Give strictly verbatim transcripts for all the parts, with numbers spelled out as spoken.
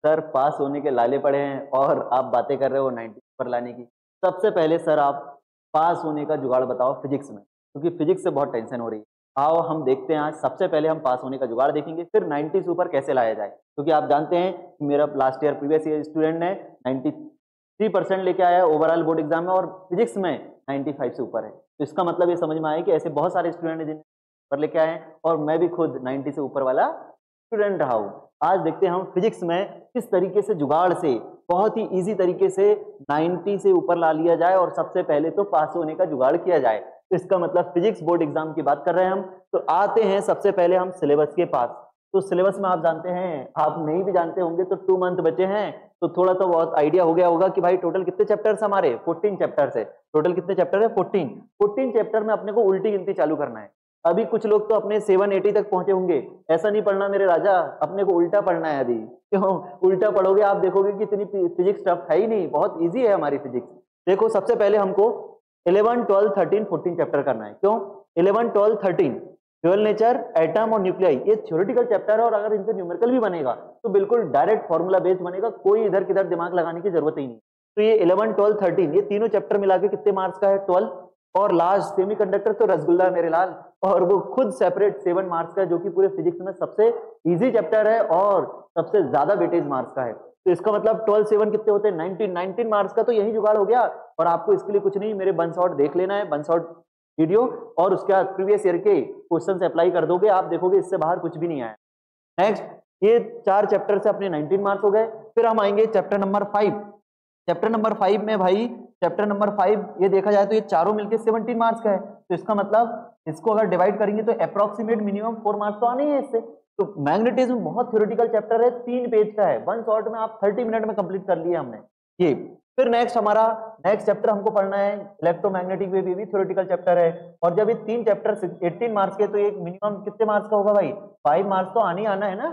Sir पास होने के लाले पड़े हैं और आप बातें कर रहे हो नाइंटी पर लाने की। सबसे पहले सर आप पास होने का जुगाड़ बताओ फिजिक्स में, क्योंकि फिजिक्स से बहुत टेंशन हो रही है। आओ हम देखते हैं आज, सबसे पहले हम पास होने का जुगाड़ देखेंगे, फिर नाइंटी से ऊपर कैसे लाया जाए, क्योंकि आप जानते हैं कि मेरा last year previous year student ने तिरानवे परसेंट लेके आया ओवरऑल बोर्ड एग्जाम में और फिजिक्स में पचानवे से ऊपर है। तो इसका मतलब ये समझ में आया कि ऐसे बहुत सारे स्टूडेंट हैं जिन्हें पर लेके आए हैं और मैं भी खुद नब्बे से ऊपर वाला स्टूडेंट रहा हूं। आज देखते हैं हम फिजिक्स में किस तरीके से जुगाड़ से बहुत ही इजी तरीके से नब्बे से ऊपर ला लिया जाए और सबसे पहले तो पास होने का जुगाड़ किया जाए। तो इसका मतलब फिजिक्स बोर्ड एग्जाम की बात कर रहे हैं हम। तो आते हैं सबसे पहले हम सिलेबस के पास। तो सिलेबस में आप जानते हैं, आप नहीं भी जानते होंगे तो टू मंथ बचे हैं, तो थोड़ा तो बहुत आइडिया हो गया होगा कि भाई टोटल कितने चैप्टर्स हमारे चौदह चैप्टर्स है। टोटल कितने चैप्टर है? चौदह। चौदह चैप्टर में अपने को उल्टी गिनती चालू करना है। अभी कुछ लोग तो अपने सात सौ अस्सी तक पहुंचे होंगे। ऐसा नहीं पढ़ना मेरे राजा, अपने को उल्टा पढ़ना है। अभी क्यों उल्टा पढ़ोगे? आप देखोगे कि इतनी फिजिक्स टफ है ही नहीं, बहुत इजी है हमारी फिजिक्स। देखो सबसे पहले हमको eleven, twelve, thirteen, fourteen chapter करना है। क्यों? Eleven, twelve, thirteen dual nature, atom और न्यूक्लियाई, ये थ्योरेटिकल चैप्टर है और अगर इनसे न्यूमेरिकल भी बनेगा तो बिल्कुल डायरेक्ट फॉर्मूला बेस्ड बनेगा, कोई इधर किधर दिमाग लगाने की जरूरत ही नहीं। तो ये इलेवन, ट्वेल्व, थर्टीन ये तीनों चैप्टर मिला के कितने मार्क्स का है? ट्वेल्व। और लास्ट सेमीकंडक्टर तो रसगुल्ला है मेरे लाल, और वो खुद सेपरेट सेवन मार्क्स का है, जो कि पूरे फिजिक्स में सबसे इजी चैप्टर है और सबसे ज्यादा वेटेज मार्क्स का है। तो इसका मतलब ट्वेल्व सेवन कितने होते हैं? नाइनटीन। नाइनटीन मार्क्स का तो यही जुगाड़ हो गया। और आपको इसके लिए कुछ नहीं, मेरे वन शॉट देख लेना है, वन शॉट वीडियो, और उसके बाद प्रीवियस ईयर के क्वेश्चन अप्लाई कर दोगे, आप देखोगे इससे बाहर कुछ भी नहीं आया। नेक्स्ट, ये चार चैप्टर से अपने नाइनटीन मार्क्स हो गए। फिर हम आएंगे chapter number five. Chapter number five में भाई, चैप्टर नंबर फाइव ये देखा जाए तो ये चारों मिलके सत्रह मार्क्स का है। तो इसका मतलब इसको अगर डिवाइड करेंगे तो अप्रोक्सीमेट मिनिमम फोर मार्क्स तो आने ही है इससे। तो मैग्नेटिज्म बहुत थ्योरेटिकल चैप्टर है, तीन पेज का है, वन शॉट में आप तीस मिनट में कंप्लीट कर लिया हमने ये। फिर नेक्स्ट हमारा नेक्स्ट चैप्टर हमको पढ़ना है इलेक्ट्रोमैग्नेटिक वेव, भी थ्योरेटिकल चैप्टर है। और जब ये तीन चैप्टर अठारह मार्क्स के, तो एक मिनिमम कितने मार्क्स का होगा भाई? फाइव मार्क्स तो आने ही आना है ना।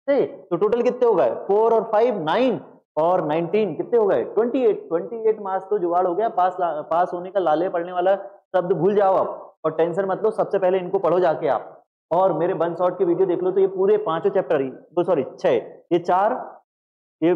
तो टोटल कितने हो गए? फोर और फाइव नाइन, और नाइनटीन कितने हो गए? अट्ठाईस। अट्ठाईस मार्क्स तो जुगाड़ हो गया। पास पास होने का लाले पढ़ने वाला शब्द भूल जाओ आप और टेंशन मत लो। सबसे पहले इनको पढ़ो जाके आप, और मेरे वन शॉट की वीडियो देख लो। तो ये पूरे पांचों चैप्टर ही, तो सॉरी छह, ये चार, ये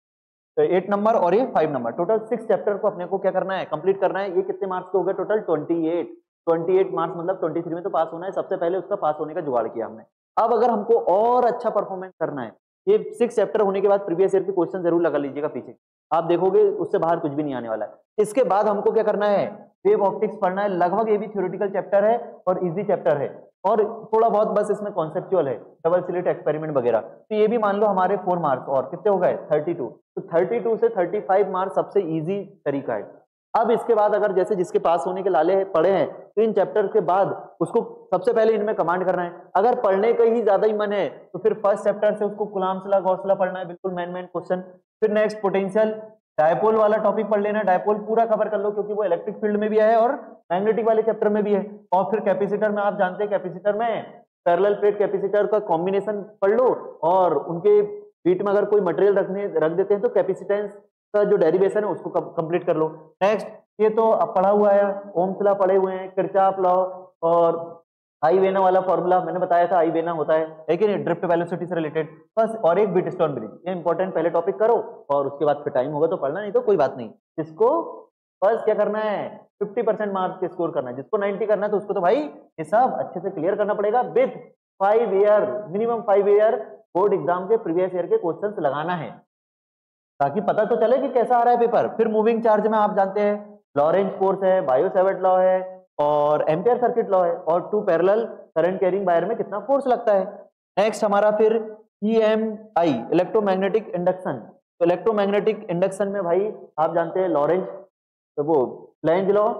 एट नंबर और ये five number, total six chapter को अपने को क्या करना है? कंप्लीट करना है। ये कितने मार्क्स के हो गए? टोटल अट्ठाईस। अट्ठाईस मार्क्स मतलब तेईस में तो पास होना है। सबसे पहले उसका पास होने का जुगाड़ किया हमने। अब अगर हमको और अच्छा परफॉर्मेंस करना है, ये सिक्स चैप्टर होने के बाद प्रीवियस ईयर के क्वेश्चन जरूर लगा लीजिएगा पीछे, आप देखोगे उससे बाहर कुछ भी नहीं आने वाला है। इसके बाद हमको क्या करना है? वेव ऑप्टिक्स पढ़ना है। लगभग ये भी थ्योरेटिकल चैप्टर है और इजी चैप्टर है, और थोड़ा बहुत बस इसमें कॉन्सेप्चुअल है, डबल स्लिट एक्सपेरिमेंट वगैरह। तो ये भी मान लो हमारे फोर मार्क्स, और कितने हो गए? बत्तीस। तो बत्तीस से पैंतीस मार्क्स सबसे इजी तरीका है। अब इसके बाद अगर जैसे जिसके पास होने के लाले पड़े हैं, तो इन चैप्टर के बाद उसको सबसे पहले इनमें कमांड करना है। अगर पढ़ने का ही ज्यादा ही मन है तो फिर फर्स्ट चैप्टर से उसको कूलम्ब्स लॉ, गॉस लॉ पढ़ना है, बिल्कुल मेन मेन क्वेश्चन। फिर नेक्स्ट पोटेंशियल, डायपोल वाला टॉपिक पढ़ लेना, डायपोल पूरा कवर कर लो, क्योंकि वो इलेक्ट्रिक फील्ड में भी है और मैग्नेटिक वाले चैप्टर में भी है। और फिर कैपेसिटर में आप जानते हैं, कैपेसिटर में पैरेलल प्लेट कैपेसिटर का कॉम्बिनेशन पढ़ लो, और उनके बीच में अगर कोई मटेरियल रखने रख देते हैं तो कैपेसिटेंस का जो डेरिवेशन है उसको कंप्लीट कर लो। नेक्स्ट, ये तो अब पढ़ा हुआ है, ओम्स लॉ पढ़े हुए हैं, किरचॉफ लॉ, और आई वेना वाला फॉर्मूला मैंने बताया था, आई वेना होता है लेकिन ड्रिफ्ट वेलोसिटी से रिलेटेड बस, और एक व्हीटस्टोन ब्रिज। ये इंपॉर्टेंट पहले टॉपिक करो, और उसके बाद फिर टाइम होगा तो पढ़ना, नहीं तो कोई बात नहीं। इसको बस क्या करना है? पचास परसेंट मार्क्स के स्कोर करना है। जिसको नब्बे करना है तो उसको तो भाई ये सब अच्छे से क्लियर करना पड़ेगा with five year, minimum five year board exam के प्रीवियस ईयर के क्वेश्चंस लगाना है, ताकि पता तो चले कि कैसा आ रहा है पेपर। फिर मूविंग चार्ज में आप जानते हैं लॉरेंज फोर्स है, बायो-सैवर्ट लॉ है, और एम्पियर सर्किट लॉ है, और two parallel current carrying wire में कितना फोर्स लगता है। नेक्स्ट हमारा फिर E M I, electromagnetic induction. तो इलेक्ट्रोमैग्नेटिक इंडक्शन में भाई आप जानते हैं लॉरेंज, तो वो लेंज लॉ,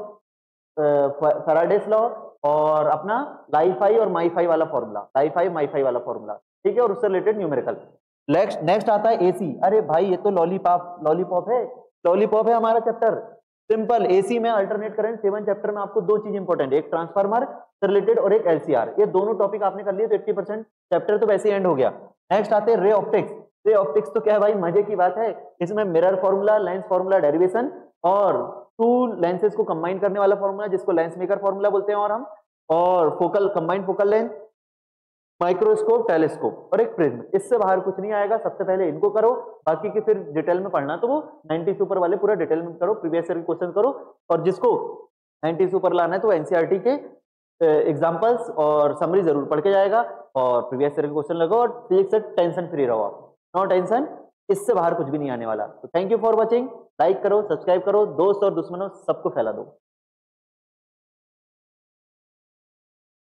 फैराडेस लॉ, और अपना लाइफाई और माईफाई वाला फॉर्मूला, लाइफाई माईफाई वाला फॉर्मूला, ठीक है, और उससे रिलेटेड न्यूमेरिकल। नेक्स्ट नेक्स्ट आता है एसी। अरे भाई ये तो लॉलीपॉप लॉलीपॉप है, लॉलीपॉप है हमारा चैप्टर। सिंपल एसी में अल्टरनेट करंट, सेवन चैप्टर में आपको दो चीज इंपॉर्टेंट है, एक ट्रांसफार्मर से रिलेटेड और एक एलसीआर। ये दोनों टॉपिक आपने कर लिए तो अस्सी परसेंट चैप्टर तो वैसे ही एंड हो गया। नेक्स्ट आते हैं रे ऑप्टिक्स। रे ऑप्टिक्स तो क्या है भाई, मजे की बात है। इसमें mirror formula, lens formula, derivation, और टू लेंसेज को कंबाइन करने वाला फॉर्मूला जिसको लेंस मेकर फॉर्मूला बोलते हैं, और हम और focal combined focal length, microscope, telescope और एक प्रिज्म, इससे बाहर कुछ नहीं आएगा। सबसे पहले इनको करो, बाकी की फिर डिटेल में पढ़ना तो वो नाइंटी से ऊपर वाले पूरा डिटेल में करो, प्रीवियस ईयर के क्वेश्चन करो, और जिसको नाइंटी से ऊपर लाना है तो एनसीईआरटी के एग्जांपल्स और समरी जरूर पढ़ के जाएगा, और प्रीवियस ईयर के क्वेश्चन लगाओ, और फिजिक्स से टेंशन फ्री रहो आप, नो टेंशन, इससे बाहर कुछ भी नहीं आने वाला। तो thank you for watching, like करो, सब्सक्राइब करो, दोस्त और दुश्मनों सबको फैला दो।